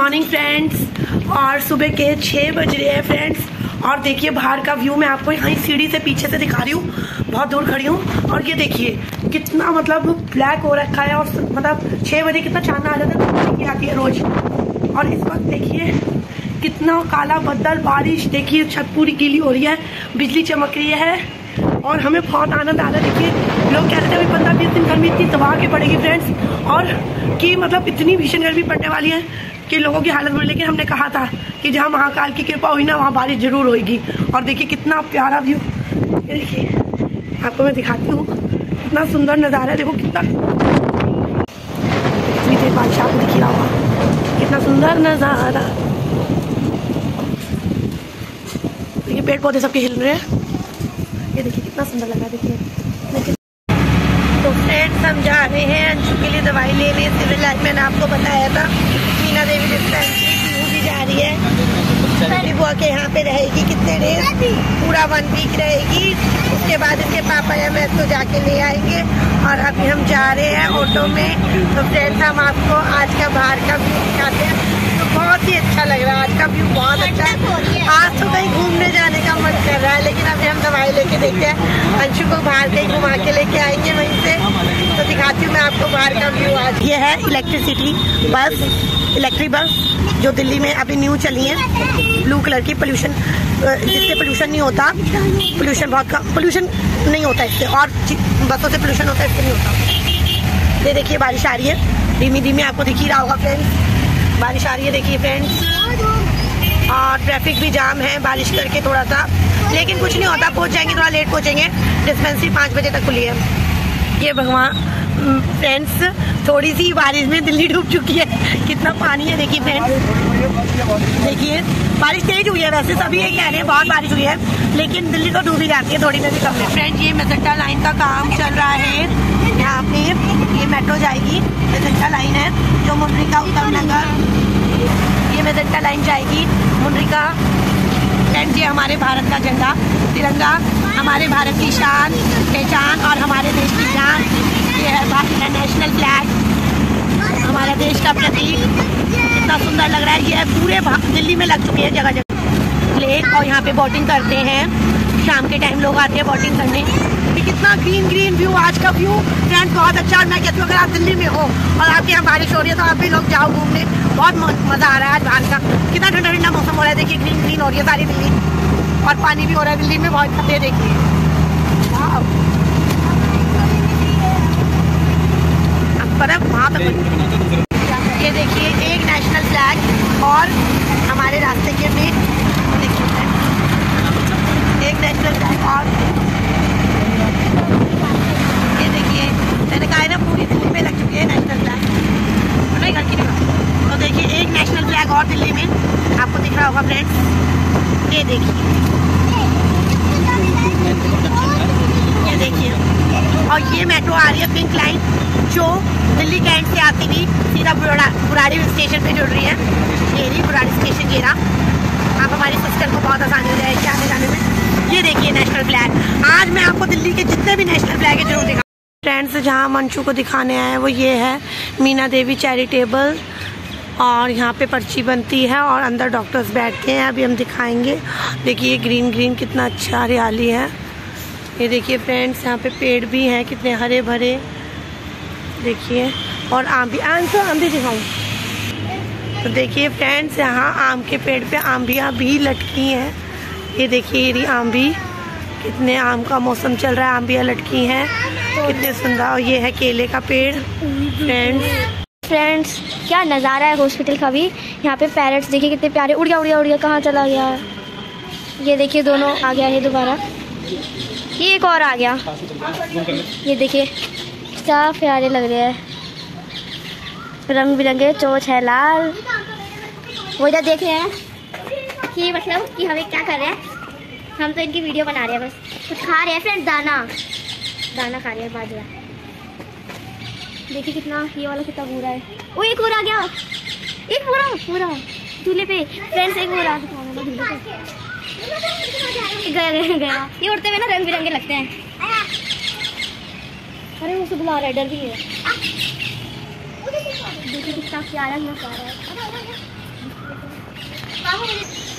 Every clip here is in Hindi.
Morning friends. और सुबह के 6 बज रहे हैं फ्रेंड्स। और देखिए बाहर का व्यू मैं आपको यहाँ सीढ़ी से पीछे से दिखा रही हूँ, बहुत दूर खड़ी हूँ। और ये देखिए कितना मतलब ब्लैक हो रखा है। और मतलब 6 बजे कितना चांद आ जाता है, आती है रोज। और इस वक्त देखिए कितना काला बदल, बारिश, देखिए छत पूरी गीली हो रही है, बिजली चमक रही है और हमें बहुत आनंद आ रहा है। देखिए लोग कह रहे थे 15-20 दिन गर्मी इतनी तबाह के पड़ेगी फ्रेंड्स, और कि मतलब इतनी भीषण गर्मी पड़ने वाली है कि लोगों की हालत बुरी। लेकिन हमने कहा था कि जहाँ महाकाल की कृपा हुई ना वहाँ बारिश जरूर होगी। और देखिए कितना प्यारा व्यू, ये देखिए आपको मैं दिखाती हूँ, कितना सुंदर नज़ारा है। देखो कितना इतनी देर बारिश आपको दिख रहा होगा, कितना सुंदर नज़ारा। देखिए पेड़ पौधे सबके हिल रहे हैं, ये देखिए कितना सुंदर लगा। देखिए तो फ्रेंड्स हम जा रहे हैं अंशु के लिए दवाई लेने सिविल लाइन। मैंने आपको बताया था मीना देवी डिस्पेंसरी भी जा रही है। पहली बुआ के यहाँ पे रहेगी कितने डेज, पूरा 1 वीक रहेगी। उसके बाद इसके पापा या मैं तो जाके ले आएंगे। और अभी हम जा रहे हैं ऑटो में। तो फ्रेंड्स हम आपको आज का बाहर का व्यू दिखाते हैं। तो बहुत ही अच्छा लग रहा है, आज का व्यू बहुत अच्छा है। आज तो कहीं घूमने जाने का मन कर रहा है, लेकिन अभी हम दवाई लेके देखते हैं। अंशु को बाहर कहीं घुमा के लेके आएंगे वहीं से। तो दिखाती हूँ मैं आपको बाहर का व्यू आज। ये है इलेक्ट्रिसिटी बस, इलेक्ट्रिक बस जो दिल्ली में अभी न्यू चली है, ब्लू कलर की। पोल्यूशन, जिससे पोल्यूशन नहीं होता, पोल्यूशन बहुत कम, पोल्यूशन नहीं होता इससे। और बसों से पोल्यूशन होता है, इससे नहीं होता। ये देखिए बारिश आ रही है धीमी धीमी, आपको दिख ही रहा होगा फ्रेंड्स, बारिश आ रही है देखिए फ्रेंड्स। और ट्रैफिक भी जाम है बारिश करके थोड़ा सा, लेकिन कुछ नहीं होता, पहुंच जाएंगे, थोड़ा लेट पहुंचेंगे। डिस्पेंसरी 5 बजे तक खुली है। ये भगवान फ्रेंड्स, थोड़ी सी बारिश में दिल्ली डूब चुकी है, कितना पानी है देखिए फ्रेंड्स। देखिए बारिश तेज हुई है, वैसे सभी ये कह रहे हैं बहुत बारिश हुई है, लेकिन दिल्ली तो डूब ही जाती है थोड़ी में भी कम है। फ्रेंड्स ये मेजेंटा लाइन का काम चल रहा है यहाँ पे। ये मेट्रो जाएगी, मेजेंटा लाइन है जो मुंड्रिका उत्तम नगर, ये मेजेंटा लाइन जाएगी मुंड्रिका। फ्रेंड्स ये हमारे भारत का झंडा, तिरंगा हमारे भारत की शान पहचान और हमारे देश की जान। ये है नेशनल फ्लैग, हमारा देश का प्रतीक, कितना सुंदर लग रहा है। ये पूरे दिल्ली में लग चुकी है जगह जगह लेक। और यहाँ पे बोटिंग करते हैं, शाम के टाइम लोग आते हैं बोटिंग करने। ये कितना ग्रीन ग्रीन व्यू, आज का व्यू फ्रेंड्स बहुत अच्छा। और मैं कहती हूँ अगर आप दिल्ली में हो और आपके यहाँ बारिश हो रही है तो आप भी लोग जाओ घूमने, बहुत मजा आ रहा है आज बाहर का। कितना ठंडा ठंडा मौसम हो रहा है, देखिए ग्रीन ग्रीन हो रही है सारी दिल्ली, और पानी भी हो रहा है दिल्ली में बहुत खतरे। देखिए बर्फ वहाँ तक। ये देखिए एक नेशनल फ्लैग और हमारे रास्ते के में देखिए एक नेशनल फ्लैग। और ये देखिए मैंने कहा है ना पूरी दिल्ली में लग चुकी है नेशनल फ्लैग, नहीं घर की नहीं। तो देखिए एक नेशनल फ्लैग और दिल्ली में आपको दिख रहा होगा फ्रेंड्स, ये देखिए, ये देखिए। और ये मेट्रो आ रही है पिंक लाइन, जो दिल्ली कैंट से आती हुई सीधा बुराड़ी स्टेशन पे जुड़ रही है। ये रही बुराड़ी स्टेशन, ये रहा। आप हमारी सिस्टर को बहुत आसानी हो जाएगी आने जाने में। ये देखिए नेशनल फ्लैग। आज मैं आपको दिल्ली के जितने भी नेशनल फ्लैग है जरूर दिखा। फ्रेंड्स जहाँ मंशु को दिखाने आए हैं वो ये है मीना देवी चैरिटेबल, और यहाँ पे पर्ची बनती है और अंदर डॉक्टर्स बैठते हैं। अभी हम दिखाएंगे। देखिए ग्रीन ग्रीन कितना अच्छा हरियाली है। ये देखिए फ्रेंड्स यहाँ पे पेड़ भी हैं कितने हरे भरे, देखिए। और आम भी दिखाऊं तो देखिए फ्रेंड्स यहाँ आम के पेड़ पे आंबियाँ भी लटकी हैं। ये देखिए ये आंबी, कितने आम का मौसम चल रहा है, आंबियाँ लटकी हैं, कितने सुंदर। और ये है केले का पेड़ फ्रेंड्स। क्या नज़ारा है हॉस्पिटल का भी। यहाँ पे पैरट्स देखिए कितने प्यारे, उड़ गया कहाँ चला गया। ये देखिए दोनों आ गया है दोबारा, ये एक और आ गया। ये देखिए क्या प्यारे लग रहे हैं, रंग बिरंगे चोच है लाल। वो इधर देख रहे हैं कि मतलब कि हमें क्या कर रहे हैं, हम तो इनकी वीडियो बना रहे हैं, बस कुछ खा रहे हैं फ्रेंड्स, दाना खा रहे हैं बाजरा। देखिए कितना, ये वाला कितना पूरा है। वो एक और आ गया, एक पूरा झूले पे फ्रेंड्स, एक और आ गया। ये उड़ते हुए ना रंग बिरंगे लगते हैं। अरे उसे बुला रहा है, डर भी है। देखिए कितना प्यारा है।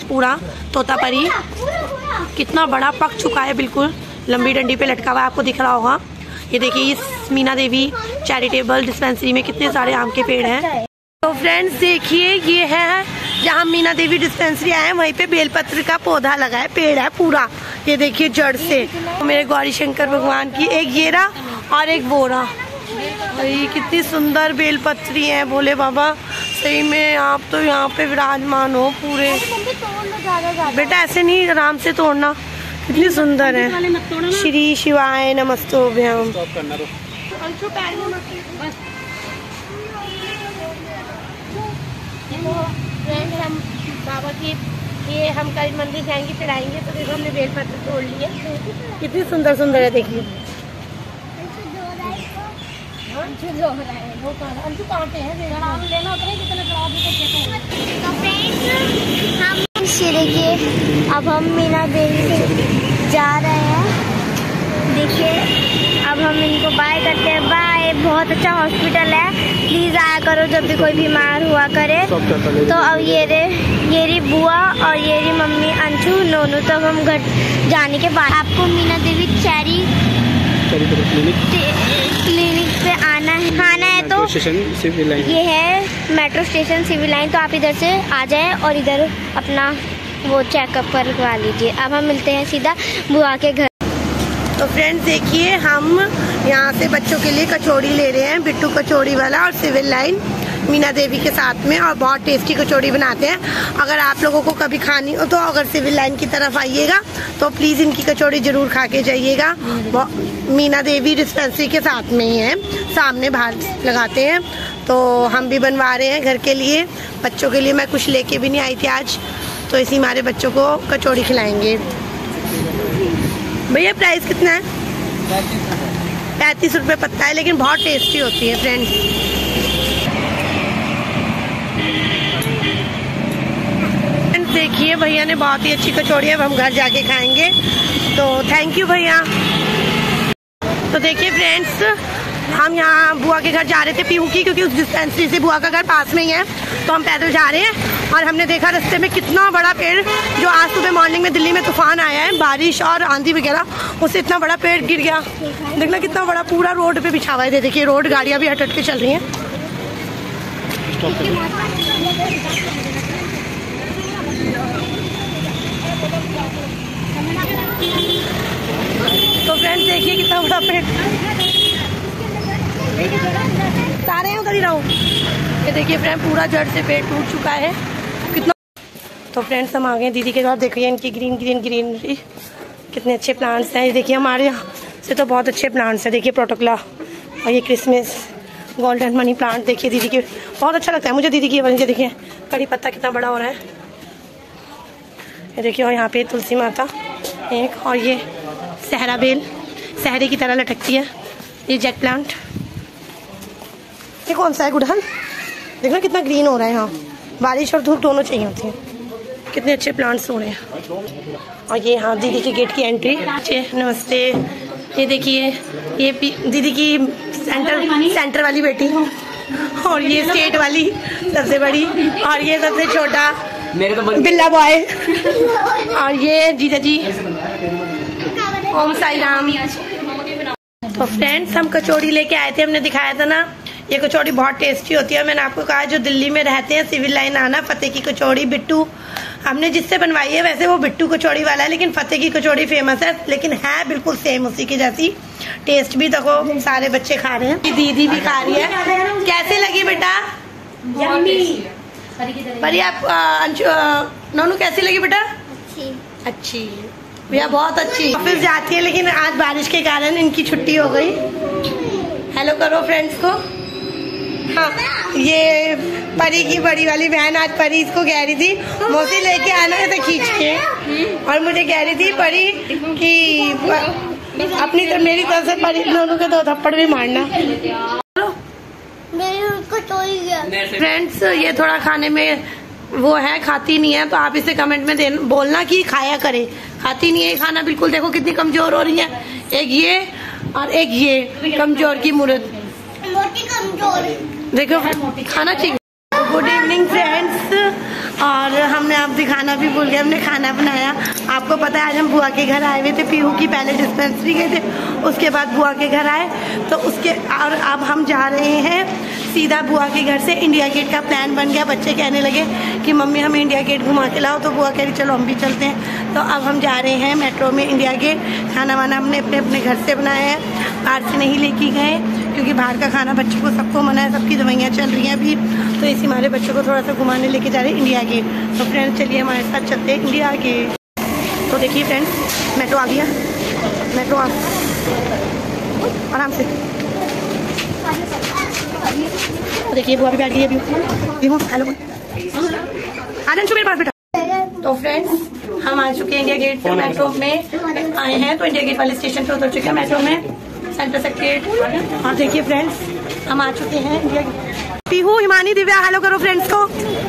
पूरा तोता परी कितना बड़ा पक चुका है, बिल्कुल लंबी डंडी पे लटका हुआ है, आपको दिख रहा होगा। ये देखिए इस मीना देवी चैरिटेबल डिस्पेंसरी में कितने सारे आम के पेड़ हैं। तो फ्रेंड्स देखिए ये है जहाँ मीना देवी डिस्पेंसरी आए हैं, वहीं पे बेलपत्र का पौधा लगा है, पेड़ है पूरा। ये देखिए जड़ से। मेरे गौरी शंकर भगवान की एक येरा और एक बोरा। ये कितनी सुंदर बेलपत्री है भोले बाबा, सही में आप तो यहाँ पे विराजमान हो पूरे। बेटा ऐसे नहीं, आराम से तोड़ना, कितनी सुंदर है। श्री शिवाय नमस्तोभ्यम। फ्रेंड्स हम बाबा की ये हम कल मंदिर जाएंगे, चढ़ाएंगे, तो देखो हमने बेलपत्र तोड़ लिए, कितनी सुंदर सुंदर है। देखिए देखिए अब हम मीना देवी से जा रहे हैं। देखिए अब हम इनको बाय करते हैं। बाय। बहुत अच्छा हॉस्पिटल है, प्लीज आया करो जब भी कोई बीमार हुआ करे। तो अब ये री बुआ और ये री मम्मी अंशु नोनू। तो अब हम घर जाने के बाद आपको मीना देवी क्लिनिक पे आना है तो ये है मेट्रो स्टेशन सिविल लाइन। तो आप इधर से आ जाए और इधर अपना वो चेकअप करवा लीजिए। अब हम मिलते हैं सीधा बुआ के घर। तो फ्रेंड्स देखिए हम यहाँ से बच्चों के लिए कचौड़ी ले रहे हैं, बिट्टू कचौड़ी वाला और सिविल लाइन मीना देवी के साथ में, और बहुत टेस्टी कचौड़ी बनाते हैं। अगर आप लोगों को कभी खानी हो तो अगर सिविल लाइन की तरफ आइएगा तो प्लीज़ इनकी कचौड़ी जरूर खा के जाइएगा। मीना देवी डिस्पेंसरी के साथ में ही है, सामने बाहर लगाते हैं। तो हम भी बनवा रहे हैं घर के लिए, बच्चों के लिए। मैं कुछ लेके भी नहीं आई थी आज, तो इसी हमारे बच्चों को कचौड़ी खिलाएंगे। भैया प्राइस कितना है? 35 रुपये पत्ता है, लेकिन बहुत टेस्टी होती है फ्रेंड्स। देखिए भैया ने बहुत ही अच्छी कचौड़ी है, अब हम घर जाके खाएंगे। तो थैंक यू भैया। तो देखिए फ्रेंड्स हम यहाँ बुआ के घर जा रहे थे पीहू की, क्योंकि उस डिस्पेंसरी से बुआ का घर पास में ही है। तो हम पैदल जा रहे हैं और हमने देखा रास्ते में कितना बड़ा पेड़, जो आज सुबह मॉर्निंग में दिल्ली में तूफान आया है, बारिश और आंधी वगैरह, उससे इतना बड़ा पेड़ गिर गया। देखना कितना बड़ा पूरा रोड पे बिछा हुआ है। देखिए रोड, गाड़ियाँ भी हट के चल रही हैं। तो फ्रेंड्स देखिए कितना बड़ा पेड़, सारे उधर ही रहो। ये देखिए फ्रेंड पूरा जड़ से पेड़ टूट चुका है कितना। तो फ्रेंड्स हम आ गए दीदी के घर। देखिए इनकी ग्रीनरी, कितने अच्छे प्लांट्स हैं। ये देखिए हमारे यहाँ से तो बहुत अच्छे प्लांट्स हैं। देखिए प्रोटोकला और ये क्रिसमस गोल्डन मनी प्लांट। देखिए दीदी के बहुत अच्छा लगता है मुझे दीदी की वजह। देखिए कड़ी पत्ता कितना बड़ा हो रहा है। ये देखिए और यहाँ पे तुलसी माता एक, और ये सहरा बेल सहरे की तरह लटकती है। ये जैक प्लांट, ये कौन सा है? गुड़हल। देखना कितना ग्रीन हो रहा है। यहाँ बारिश और धूप दोनों चाहिए होती है। कितने अच्छे प्लांट्स हो रहे हैं। और ये यहाँ दीदी के गेट की एंट्री। नमस्ते। ये देखिए ये दीदी की सेंटर वाली बेटी, और ये स्टेट वाली सबसे बड़ी, और ये सबसे छोटा बिल्ला बॉय, और ये जीजा जी। ओम साई राम। तो फ्रेंड्स हम कचौड़ी लेके आए थे, हमने दिखाया था ना, ये कचौड़ी बहुत टेस्टी होती है। मैंने आपको कहा जो दिल्ली में रहते हैं सिविल लाइन आना, फतेह की कचौड़ी। बिट्टू हमने जिससे बनवाई है, वैसे वो बिट्टू कचौड़ी वाला है, लेकिन फतेह की कचौड़ी फेमस है, लेकिन है बिल्कुल सेम उसी की जैसी। टेस्ट भी देखो, सारे बच्चे खा रहे हैं, दीदी भी खा रही है। कैसे लगी बेटा? पर आप नोनू कैसी लगी बेटा? अच्छी भैया, बहुत अच्छी। ऑफिस जाती है, लेकिन आज बारिश के कारण इनकी छुट्टी हो गई। हेलो करो फ्रेंड्स को। हाँ ये परी की बड़ी वाली बहन, आज परी इसको कह रही थी मौसी लेके आना है तो खींच के, और मुझे कह रही थी परी कि अपनी तो मेरी तरफ से परी दोनों के 2 थप्पड़ भी मारना। फ्रेंड्स ये थोड़ा खाने में वो है, खाती नहीं है, तो आप इसे कमेंट में बोलना कि खाया करे। खाती नहीं है खाना बिल्कुल। देखो कितनी कमजोर हो रही है, एक ये और एक ये कमजोर की मूर्त। देखो खाना चाहिए। गुड इवनिंग फ्रेंड्स, और हमने अब दिखाना भी भूल गए, हमने खाना बनाया। आपको पता है आज हम बुआ के घर आए हुए थे, पीहू की पहले डिस्पेंसरी गए थे, उसके बाद बुआ के घर आए तो उसके और अब हम जा रहे हैं सीधा बुआ के घर से इंडिया गेट का प्लान बन गया। बच्चे कहने लगे कि मम्मी हमें इंडिया गेट घुमा के लाओ, तो बुआ कह रही चलो हम भी चलते हैं। तो अब हम जा रहे हैं मेट्रो में इंडिया गेट। खाना वाना हमने अपने अपने घर से बनाया है, बाहर से नहीं लेके गए क्योंकि बाहर का खाना बच्चों को सबको मना है, सबकी दवाइयाँ चल रही हैं अभी, तो इसी हमारे बच्चों को थोड़ा सा घुमाने लेके जा रहे हैं इंडिया गेट। तो फ्रेंड्स चलिए हमारे साथ चलते हैं इंडिया गेट। तो देखिए फ्रेंड्स मेट्रो आ गया, मेट्रो आराम से। तो देखिए बुआ भी बैठ गई अभी। हेलो आनंद मेरे पास बेटा। तो फ्रेंड्स हम आ चुके हैं इंडिया गेट से, मेट्रो में आए हैं तो इंडिया गेट वाले स्टेशन पे उतर चुके हैं मेट्रो में, सेंटर सेक्रेट। और देखिए फ्रेंड्स हम आ चुके हैं India Gate. Pihu, Himani, Divya hello करो फ्रेंड्स को।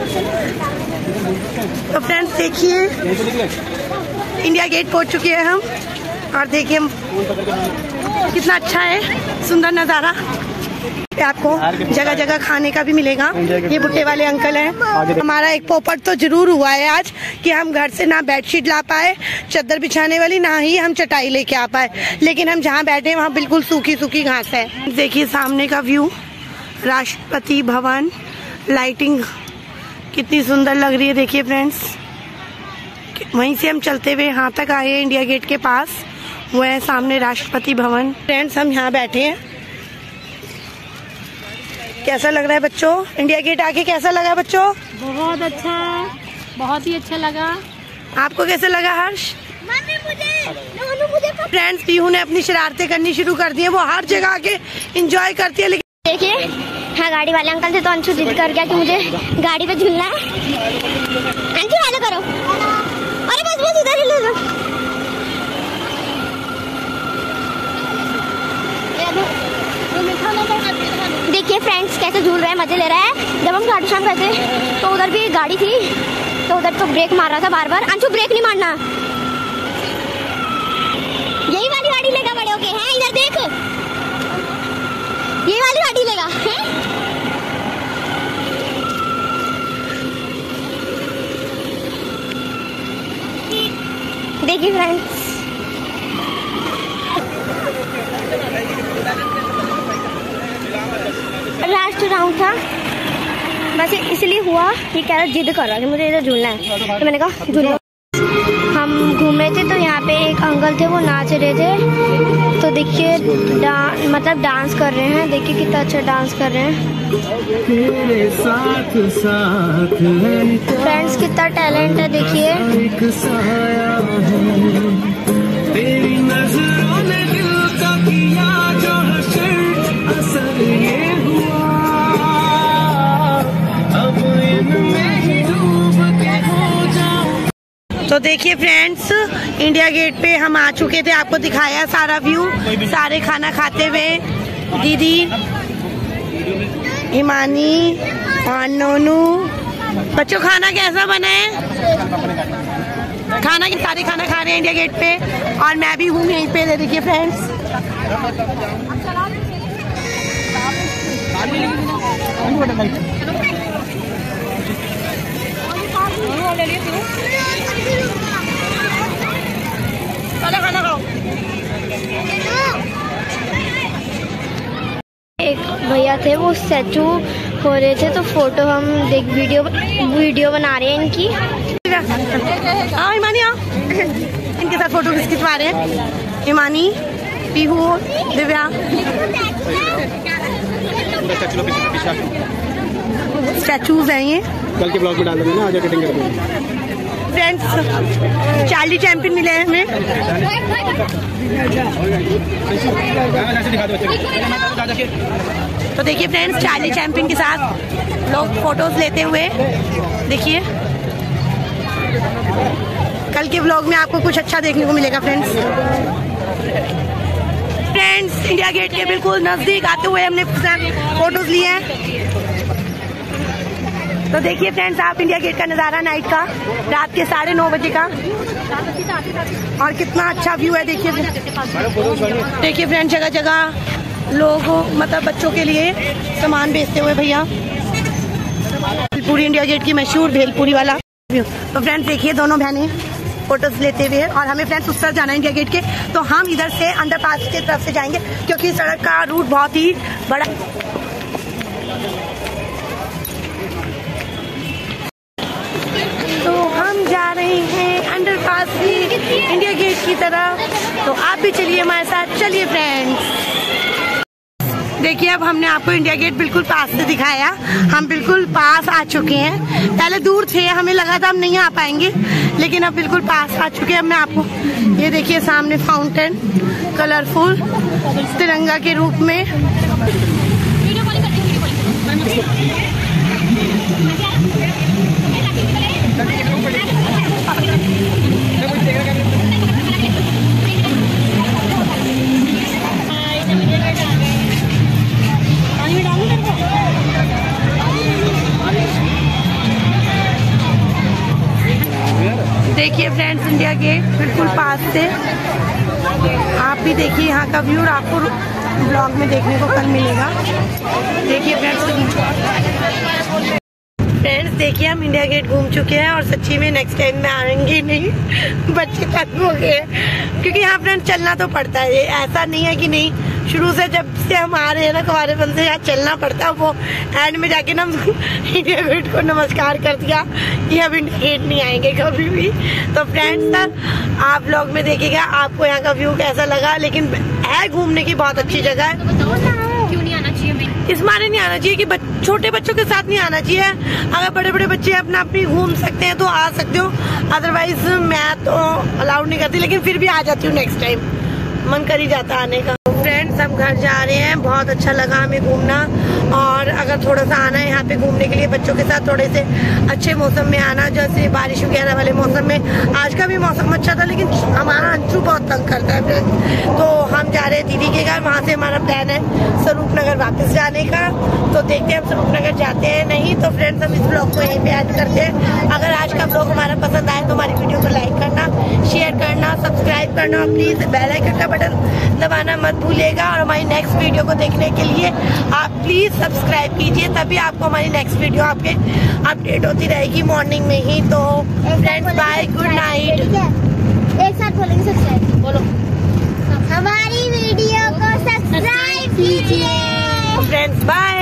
तो फ्रेंड्स देखिए इंडिया गेट पहुंच चुके हैं हम, और देखिए कितना अच्छा है, सुंदर नज़ारा। आपको जगह जगह खाने का भी मिलेगा। ये बुट्टे वाले अंकल हैं। हमारा एक पोपट तो जरूर हुआ है आज कि हम घर से ना बेडशीट ला पाए चादर बिछाने वाली, ना ही हम चटाई लेके आ पाए, लेकिन हम जहाँ बैठे वहाँ बिल्कुल सूखी सूखी घास है। देखिए सामने का व्यू, राष्ट्रपति भवन, लाइटिंग कितनी सुंदर लग रही है। देखिए फ्रेंड्स वहीं से हम चलते हुए यहाँ तक आए हैं इंडिया गेट के पास, वो है सामने राष्ट्रपति भवन। फ्रेंड्स हम यहाँ बैठे हैं। कैसा लग रहा है बच्चों इंडिया गेट आके, कैसा लगा बच्चों? बहुत अच्छा, बहुत ही अच्छा लगा। आपको कैसा लगा हर्ष? मुझे फ्रेंड्स पीहू ने अपनी शरारतें करनी शुरू कर दी है, वो हर जगह आके एंजॉय करती है। लेकिन देखिए हाँ गाड़ी वाले अंकल थे तो अंशु जिद कर गया कि मुझे गाड़ी पे झूलना है। अंशु हेलो करो, अरे बस बस इधर ही ले लो। देखिए फ्रेंड्स कैसे झूल रहा है, मजे ले रहा है। जब हम घाटू श्याम गए थे तो उधर भी एक गाड़ी थी, तो उधर तो ब्रेक मार रहा था बार बार। अंशु ब्रेक नहीं मारना, यही वाली गाड़ी लेगा बड़े होके, हैं इधर देख, ये वाली गाड़ी लेगा है? देखिए फ्रेंड्स लास्ट राउंड था, बस इसलिए हुआ ये कह रहा जिद कर रहा कि मुझे इधर झूलना है, तो मैंने कहा झूलो। हम घूम रहे थे तो यहाँ पे एक अंकल थे, वो नाच रहे थे, तो देखिए मतलब डांस कर रहे हैं। देखिए कितना अच्छा डांस कर रहे हैं फ्रेंड्स, कितना टैलेंट है देखिए। तो देखिए फ्रेंड्स इंडिया गेट पे हम आ चुके थे, आपको दिखाया सारा व्यू, सारे खाना खाते हुए दीदी, हिमानी और नोनू। बच्चों खाना कैसा बना है? खाना के सारे खाना खा रहे हैं इंडिया गेट पे, और मैं भी हूँ यहीं पे। देखिए फ्रेंड्स खाना खाओ। एक भैया थे वो स्टैचू हो रहे थे, तो फोटो हम वीडियो बना रहे हैं इनकी। आओ हिमानी आओ, इनके साथ फोटो खिंचवा रहे हैं। हिमानी, पीहू, दिव्या। स्टैचूज हैं ये, कल के ब्लॉग में डाल देंगे ना, आज कटिंग कर देंगे। फ्रेंड्स चार्ली चैंपियन मिले हैं हमें। तो देखिए फ्रेंड्स चार्ली चैंपियन के साथ लोग फोटोज लेते हुए, देखिए कल के ब्लॉग में आपको कुछ अच्छा देखने को मिलेगा। फ्रेंड्स इंडिया गेट के बिल्कुल नजदीक आते हुए हमने फोटोज लिए हैं। तो देखिए फ्रेंड्स आप इंडिया गेट का नज़ारा नाइट का, रात के 9:30 बजे का, और कितना अच्छा व्यू है। देखिए फ्रेंड्स जगह जगह लोग मतलब बच्चों के लिए सामान बेचते हुए भैया। भेलपुरी, इंडिया गेट की मशहूर भेलपुरी वाला व्यू। तो फ्रेंड्स देखिए दोनों बहनें फोटोज लेते हुए, और हमें फ्रेंड्स उस तरफ जाना है इंडिया गेट के, तो हम इधर से अंडरपास की तरफ से जाएंगे क्योंकि सड़क का रूट बहुत ही बड़ा। तो हम जा रहे हैं अंडरपास से इंडिया गेट की तरफ, तो आप भी चलिए हमारे साथ। चलिए फ्रेंड्स देखिए, अब हमने आपको इंडिया गेट बिल्कुल पास से दिखाया, हम बिल्कुल पास आ चुके हैं। पहले दूर थे, हमें लगा था हम नहीं आ पाएंगे, लेकिन अब बिल्कुल पास आ चुके हैं। अब मैं आपको ये देखिए सामने फाउंटेन कलरफुल तिरंगा के रूप में। देखिए फ्रेंड्स इंडिया गेट बिल्कुल पास से, आप भी देखिए यहाँ का व्यू, आपको ब्लॉग में देखने को कल मिलेगा। देखिए फ्रेंड्स देखिए हम इंडिया गेट घूम चुके हैं और सच्ची में नेक्स्ट टाइम में आएंगे नहीं, बच्चे तंग हो गए, क्योंकि यहाँ फ्रेंड्स चलना तो पड़ता है। ऐसा नहीं है कि नहीं, शुरू से जब से हम आ रहे हैं ना कुंवारेपन से यहाँ चलना पड़ता है। वो एंड में जाके ना इंडिया गेट को नमस्कार कर दिया कि अब इंडिया गेट नहीं आएंगे कभी भी। तो फ्रेंड्स आप लोग में देखिएगा आपको यहाँ का व्यू कैसा लगा, लेकिन है घूमने की बहुत अच्छी जगह है। क्यों नहीं आना चाहिए? इस मारे नहीं आना चाहिए कि छोटे बच्चों के साथ नहीं आना चाहिए। अगर बड़े बड़े बच्चे अपना अपनी घूम सकते हैं तो आ सकते हो, अदरवाइज मैं तो अलाउड नहीं करती, लेकिन फिर भी आ जाती हूँ नेक्स्ट टाइम, मन कर ही जाता आने का। फ्रेंड्स हम घर जा रहे हैं, बहुत अच्छा लगा हमें घूमना, और अगर थोड़ा सा आना है यहाँ पे घूमने के लिए बच्चों के साथ, थोड़े से अच्छे मौसम में आना, जैसे बारिश वगैरह वाले मौसम में। आज का भी मौसम अच्छा था, लेकिन हमारा अंशु बहुत तंग करता है फ्रेंड्स। तो हम जा रहे हैं दीदी के घर, वहाँ से हमारा प्लान है स्वरूपनगर वापस जाने का। तो देखते हैं हम स्वरूपनगर जाते हैं नहीं। तो फ्रेंड्स हम इस ब्लॉग को यहीं पे ऐड करते हैं। अगर आज का ब्लॉग हमारा पसंद आए तो हमारी वीडियो को लाइक करना, शेयर करना, सब्सक्राइब करना, प्लीज बेल आइकन का बटन दबाना मत भूलिएगा। और हमारी नेक्स्ट वीडियो को देखने के लिए आप प्लीज सब्सक्राइब कीजिए, तभी आपको हमारी नेक्स्ट वीडियो आपके अपडेट होती रहेगी मॉर्निंग में ही। तो फ्रेंड्स बाय, गुड नाइट। एक साथ बोलेंगे सब्सक्राइब, बोलो हमारी वीडियो को सब्सक्राइब कीजिए। Friends bye.